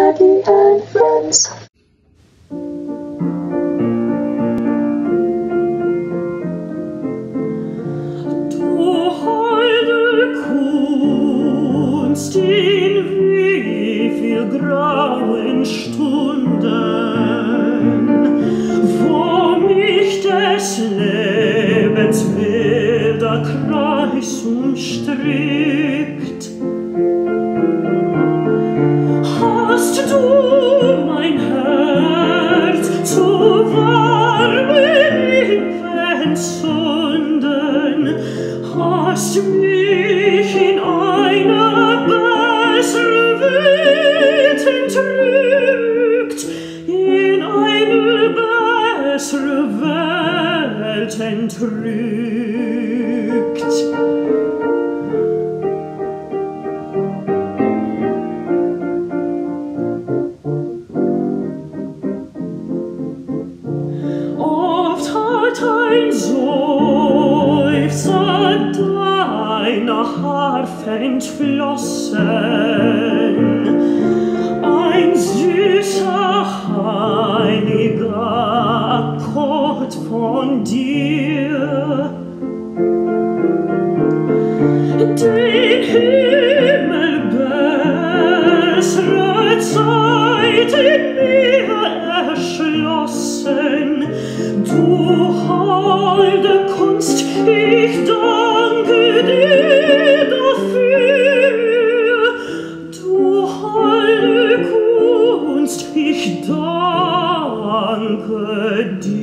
Maggie and Franz. Du holde Kunst in wie viel grauen Stunden, wo mich des Lebens wilder Kreis umstrickt. Hast du mein Herz zu warmen Lippen entzünden, hast mich in eine bessere Welt entrückt, in eine bessere Welt entrückt. Oft hat ein Seufzer deiner Harfe entflossen, ein süßer, heiliger Akkord von dir. Den Himmel bessere Zeiten mir erschlossen, du holde Kunst, ich danke dir dafür. Du holde Kunst, ich danke dir.